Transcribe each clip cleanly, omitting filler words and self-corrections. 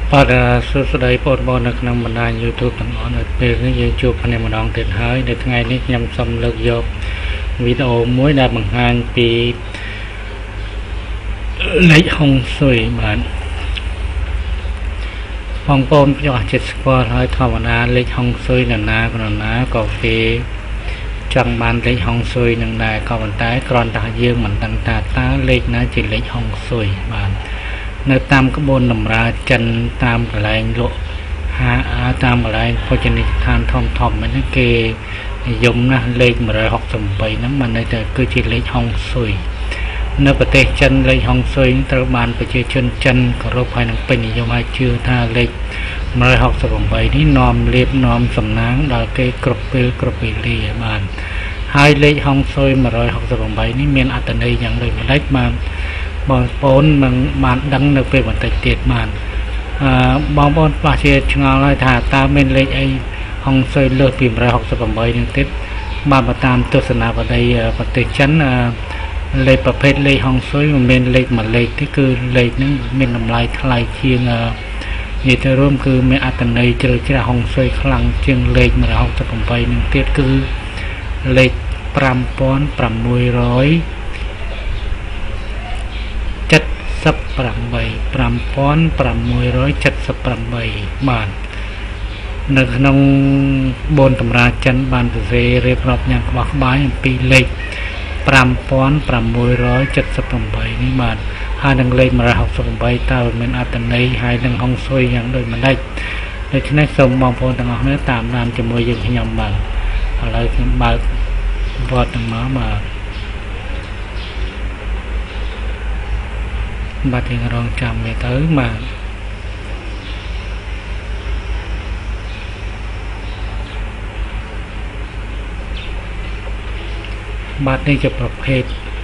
បាទសួស្តីបងប្អូននៅក្នុងបណ្ដាញ YouTube ទាំងអស់នៅពេលនេះយើងជួបគ្នាម្ដងទៀតហើយនៅថ្ងៃនេះខ្ញុំសូមលើកយកវីដេអូមួយដែលបង្ហាញពីលេខហុងស៊ុយបាទបងប្អូនខ្ញុំអាចស្គាល់ហើយធម្មតាលេខហុងស៊ុយនរណាក៏គេចង់បានលេខហុងស៊ុយនឹងដែរក៏ប៉ុន្តែគ្រាន់តែយើងមិនដឹងថាតើលេខណាជាលេខហុងស៊ុយបាទនៅតាមក្បួនតម្រាចិនតាមកន្លែងលក់តាមកន្លែងភោជនីយដ្ឋានធំហ្នឹងគេនិយមណាស់លេខ168ហ្នឹងមិនន័យថាគឺជាលេខហុងស៊ុយនៅប្រទេសចិនលេខហុងស៊ុយត្រូវបានប្រជាជនចិនគោរពហើយនឹងពេញនិយមឲ្យជឿថាលេខ168នេះនាំលាភនាំសំណាងដល់គេគ្រប់ពេលគ្រប់វេលាបានហើយលេខហុងស៊ុយ168នេះមានអត្ថន័យយ៉ាងដូចម្ដេចបាទបងប្អូននឹងបានដឹងនៅពេលបន្តិចទៀតបានបងប្អូនខ្លះជាឆ្ងល់ហើយថាតើមានលេខអីហុងស៊ុយលើសពី168នឹងទៀតបាទតាមទស្សនវិស័យប្រទេសចិនលេខប្រភេទលេខហុងស៊ុយមិនមានលេខមួយលេខទេគឺលេខហ្នឹងមានតម្លៃថ្លៃជាងនិយាយទៅរួមគឺមានអត្ថន័យជ្រៅជ្រះហុងស៊ុយខ្លាំងជាងលេខ168នឹងទៀតគឺលេខ5678បាទនៅក្នុងបូនតម្រាចិនបានសរសេររៀបរាប់យ៉ាងក្បោះក្បាយអំពីលេខ5678នេះបាទហើយនឹងលេខ168តើមានអត្ថន័យហើយនឹងហុងស៊ុយយ៉ាងដូចម្ដេចដូច្នេះសូមបងប្អូនទាំងអស់គ្នាតាមដានជាមួយយើងខ្ញុំបាទឥឡូវខ្ញុំបើកវត្តទាំងមកបាទយើងរងចាំវាទៅបាទនេះជាប្រភេទ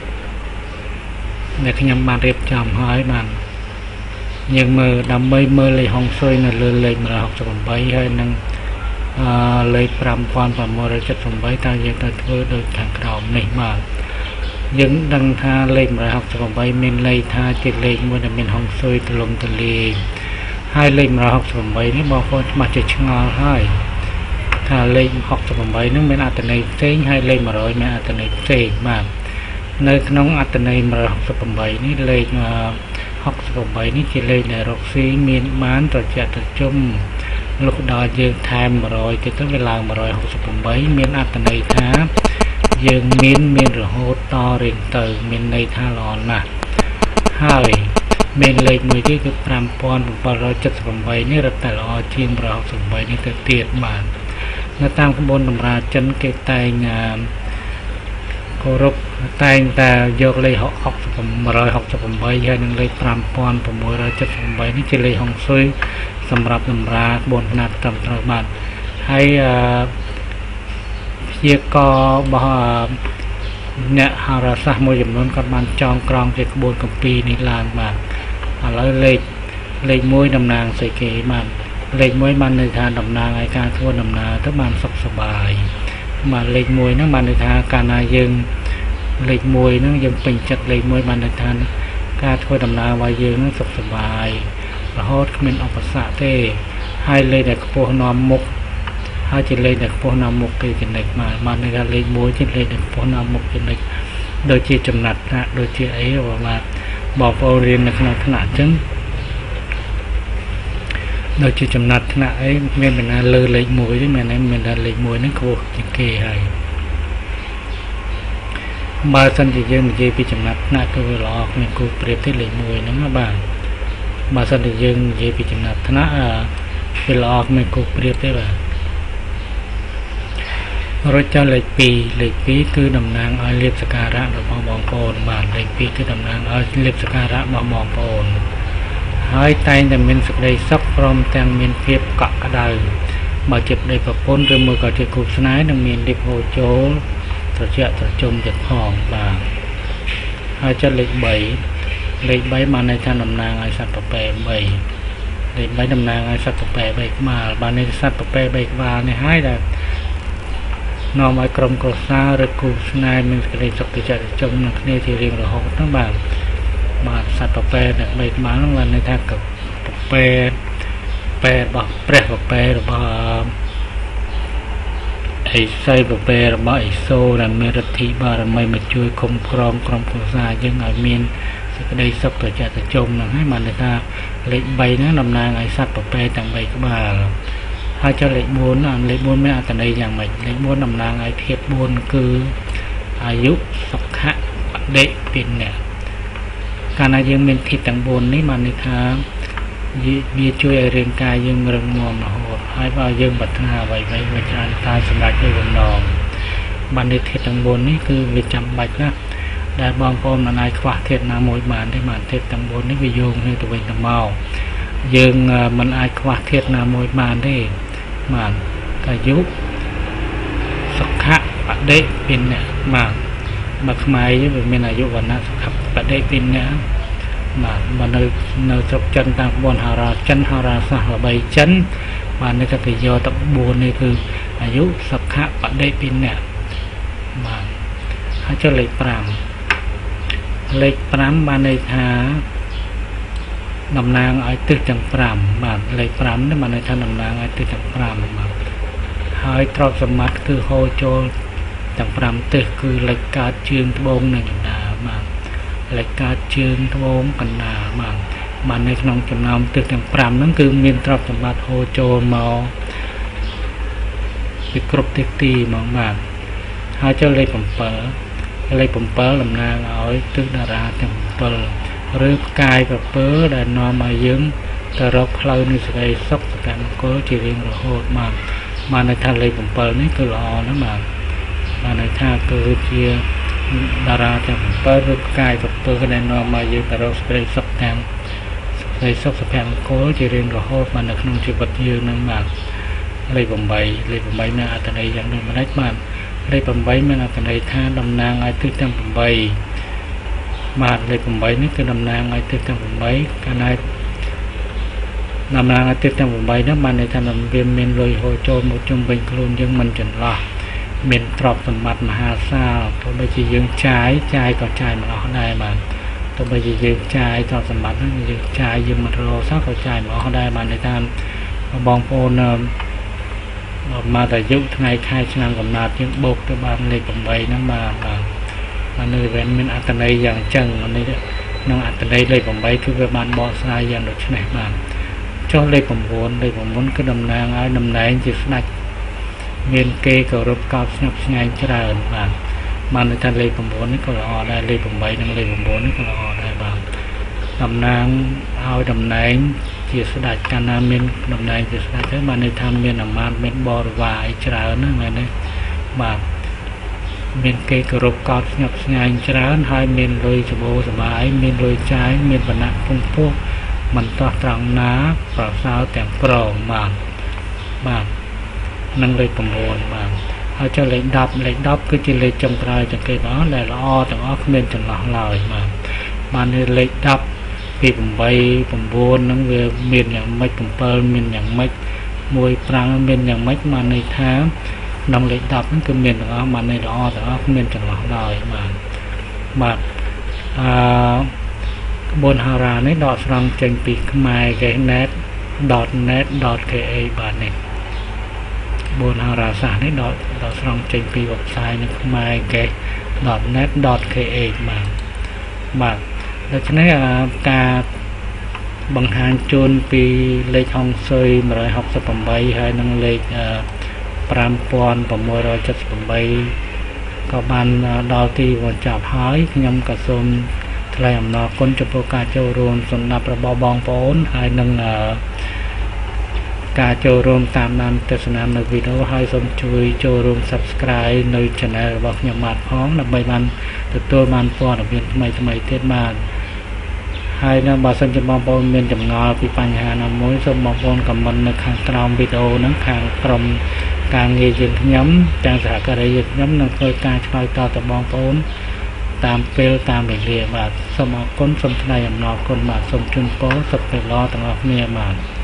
ដែលខ្ញុំបានរៀបចំហើយបាទយើងមើលដើម្បីមើលលេខហុងស៊ុយនៅលើលេខ168ហើយនឹងលេខ5678តើយើងត្រូវធ្វើដូចខាងក្រោមនេះបាទយើងដឹងថាលេខ168មានន័យថាជាលេខមួយដែលមានហុងស៊ុយទូលំទូលាយហើយលេខ168នេះបងប្អូនច្បាស់ជាឆ្ងល់ហើយថាលេខ68នឹងមានអត្ថន័យផ្សេងហើយលេខ100មានអត្ថន័យផ្សេងបាទនៅក្នុងអត្ថន័យ168នេះលេខ68នេះជាលេខដែលរកស៊ីមានបានត្រជាក់ត្រជុំលុះដល់យើងថែម100ទៅវាឡើង168មានអត្ថន័យថាយើងមានរហូតតរៀងទៅមានន័យថាល្អណាស់ហើយមានលេខមួយទៀតគឺ5778នេះរត់តែល្អជាង168នេះទៅទៀតបាទនៅតាមក្បួនតម្រាចិនគេតែងគោរពតែងតែយកលេខ168ហើយនឹងលេខ5678នេះជាលេខហុងស៊ុយសម្រាប់តម្រាក្បួនខ្នាតត្រឹមត្រូវបាទហើយព្យាកររបស់អ្នកហោរាសាស្ត្រមួយចំនួនគាត់បានចងក្រងជាក្បួនគម្ពីរនេះឡើងបាទឥឡូវលេខ1តំណាងស្អីគេបាទលេខ1បានន័យថាតំណាងឲ្យការធ្វើដំណើរទៅបានសុខសប្បាយបាទលេខ1ហ្នឹងបានន័យថាកាលណាយើងលេខ1ហ្នឹងយើងពេញចិត្តលេខ1បានន័យថាការធ្វើដំណើររបស់យើងហ្នឹងសុខសប្បាយរហូតគ្មានឧបសគ្គទេហើយលេខដែលខ្ពស់នាំមុខហើយជាលេខដែលខ្ពស់នាំមុខគេចំណិចបានន័យថាលេខ1ជាលេខដែលខ្ពស់នាំមុខចំណិចដូចជាចំណាត់ថ្នាក់ដូចជាអីបាទបងប្អូនរៀននៅក្នុងថ្នាក់អញ្ចឹងដូចជាចំណាត់ថ្នាក់អីមានបណ្ណាលើលេខ1ទេមានថាលេខ1ហ្នឹងខ្ពស់ជាងគេហើយបើសិនជាយើងនិយាយពីចំណាត់ថ្នាក់គឺវាល្អគ្មានគូប្រៀបទេលេខ1ហ្នឹងបាទបើសិនជាយើងនិយាយពីចំណាត់ថ្នាក់វាល្អគ្មានគូប្រៀបទេបាទរួចចុះលេខ2គឺតំណាងឲ្យលាភសក្ការៈរបស់បងប្អូនបាទលេខ2គឺតំណាងឲ្យលាភសក្ការៈរបស់បងប្អូនហើយតែងតែមានសេចក្តីសុខព្រមទាំងមានភាពកក់ក្ដៅបើជាប្តីប្រពន្ធឬមួយក៏ជាគូស្នេហ៍នឹងមានលិបហូរចូលត្រជាក់ត្រជុំទៀតផងបាទហើយចុះលេខ3បានន័យថាតំណាងឲ្យសត្វប្រពែ3លេខ3តំណាងឲ្យសត្វប្រពែ3ក្បាលបានន័យថាសត្វប្រពែ3ក្បាលនេះហើយដែលនាំឲ្យក្រុមគ្រួសារឬគូស្នេហ៍មានសេចក្តីសុខត្រជាក់ត្រជុំនឹងគ្នាជារៀងរហូតហ្នឹងបាទ បាទសត្វប្រពែដែល3ក្បាលហ្នឹងបានន័យថាប្រពែแปรบ่แปรบ่แปรบ่ไอ้ไส้บ่แปรบ่ไอ้โซและเมรธิบารมีมาช่วยคุ้มครองក្រុมครัวซายังឲ្យមានសេចក្តីសុខត្រជាក់ត្រជុំនឹងហើយបានថាលេខ3ហ្នឹងតំណាងឲ្យសត្វប្រពែទាំង3ក្បាលហើយចុះលេខ4លេខ4មានអត្ថន័យយ៉ាងម៉េចលេខ4តំណាងឲ្យធាតុ4គឺអាយុសុខៈបដិពិញ្ញៈកាលណាយើងមានធាតុទាំង4នេះបានន័យថាវាជួយឲ្យរាងកាយយើងរឹងមាំរហូតហើយបើយើងប្រាថ្នាអ្វីៗវាច្រើនតែសម្រេចដោយបំណងបានន័យធាតុទាំង4នេះគឺវាចាំបាច់ណាស់ដែលបងប្អូនមិនអាចខ្វះធាតុណាមួយបានទេបានធាតុទាំង4នេះវាយោងគ្នាទៅវិញទៅមកយើងមិនអាចខ្វះធាតុណាមួយបានទេបានអាយុសុខៈបដិពិញ្ញៈបាទបើខ្មែរយើងវាមានអាយុវណ្ណៈសុខៈបដិពិញ្ញៈបាទមកនៅស្រុកចិនតាមក្បួនហោរាចិនហោរាសាស្ត្រល្បីចិនបាននេះក៏ទៅយកទៅ4នេះគឺអាយុសុខៈបដិពិញ្ញៈបាទហើយចុះលេខ5លេខ5បានន័យថាតំណាងឲ្យទិសទាំង5បាទលេខ5នេះបានន័យថាតំណាងឲ្យទិសទាំង5បាទហើយទ្រព្យសម្បត្តិគឺហូរចូលទាំង5ទិសគឺលេខកើតជើងត្បូងនិងកណ្ដាលបាទលេខកើតជើងត្បូងកណ្ដាលបាទនៅក្នុងចំណោមទិសទាំង5ហ្នឹងគឺមានទ្រព្យសម្បត្តិហូរចូលមកពីគ្រប់ទិសទីហ្មងបាទហើយចុះលេខ7លេខ7តំណាងឲ្យទិសតារាទាំង7ឬផ្កាយក្រពើដែលនាំឲ្យយើងទៅរកផ្លូវនៃសេចក្តីសុខសក្តិមង្គលជារៀងរហូតបានន័យថាលេខ7នេះគឺល្អណាស់បានន័យថាគឺជាតារាទាំង7ឬផ្កាយក្រពើដែលនាំឲ្យយើងទៅរកសេចក្តីសុខទាំងសេចក្តីសុខសក្តិមង្គលជារៀងរហូតបាននៅក្នុងជីវិតយើងនឹងបាទលេខ8លេខ8មានអត្ថន័យយ៉ាងដូចម្តេចបាទលេខ8មានអត្ថន័យថាតំណាងឲ្យទិសទាំង8បាទលេខ8នេះគឺតំណាងឲ្យទិសទាំង8កាលណាតំណាងឲ្យទិសទាំង8នោះបានន័យថាវាមានលុយហូរចូលមកជុំវិញខ្លួនយើងមិនចន្លោះមានទ្រព្យសម្បត្តិមហាសាលទោះបីជាយើងចាយក៏ចាយមិនអស់ដែរបាទទោះបីជាយើងចាយទ្រព្យសម្បត្តិហ្នឹងយើងចាយយើងមិនរកសោះក៏ចាយមិនអស់ដែរបានន័យថាបងប្អូនមកតែយុគថ្ងៃខែឆ្នាំកំណត់យើងបូកទៅបានលេខ8ហ្នឹងបាទនៅវិញមានអត្ថន័យយ៉ាងចឹងនេះក្នុងអត្ថន័យលេខ8គឺវាបានបកស្រាយយ៉ាងដូចនេះបាទចុះលេខ9គឺតំណាងឲ្យតំណែងជាស្ដេចមានគេគោរពកោតស្ញប់ស្ញែងច្រើនបានន័យថាលេខ9នេះក៏ល្អដែរលេខ8និងលេខ9នេះក៏ល្អដែរបាទតំណាងឲ្យតំណែងជាស្ដេចកាលណាមានតំណែងជាស្ដេចទៅបានន័យថាមានអាមាត្យមានបរិវារច្រើនណាមែនទេបាទមានគេគោរពកោតស្ញប់ស្ញែងច្រើនហើយមានលុយសម្បូរសប្បាយមានលុយចាយមានវណ្ណៈពងពោះមិនតោះត្រង់ណាប្រសើរទាំងព្រមបាទនឹងលេខ9បាទហើយចុះលេខ10គឺជាលេខចុងក្រោយទាំងគេបងដែលល្អទាំងអស់គ្មានចន្លោះឡើយបានលេខ10ពី8 9ហ្នឹងវាមានយ៉ាងម៉េច7មានយ៉ាងម៉េច1 5មានយ៉ាងម៉េចបានន័យថាក្នុងលេខ10ហ្នឹងគឺមានទាំងអស់បានន័យល្អទាំងអស់គ្មានចន្លោះឡើយបាទក្បួនហោរានេះដកស្រង់ចេញពីខ្មែរគេ net.net.ka បាទនេះក្បួនហោរាសាស្ត្រនេះដកស្រង់ចេញពីវេបសាយនៅខ្មែរគេ .net.ka បាទដូច្នេះការបង្ហាញជូនពីលេខហុងស៊ុយ168ហើយនិងលេខ5678ក៏បានដល់ទីបញ្ចប់ហើយខ្ញុំក៏សូមថ្លែងអំណរគុណចំពោះការចូលរួមសម្រាប់របស់បងប្អូនហើយនឹងការចូលរួមតាមដានទស្សនានៅវីដេអូហើយសូមជួយចូលរួម Subscribe នៅ Channel របស់ខ្ញុំបាទផងដើម្បីបានទទួលបានព័ត៌មានថ្មីៗទៀតបាទហើយនៅបើសិនជាបងប្អូនមានចម្ងល់ពីបញ្ហាណាមួយសូមបងប្អូនខមមិននៅខាងក្រោមវីដេអូហ្នឹងខាងក្រុមការងារយើងខ្ញុំទាំងសហការីយើងខ្ញុំនឹងធ្វើការឆ្លើយតបទៅបងប្អូនតាមពេលតាមវេលាបាទសូមអរគុណសូមថ្លែងអំណរគុណបាទសូមជូនពរសុខភាពល្អទាំងអស់គ្នាបាទ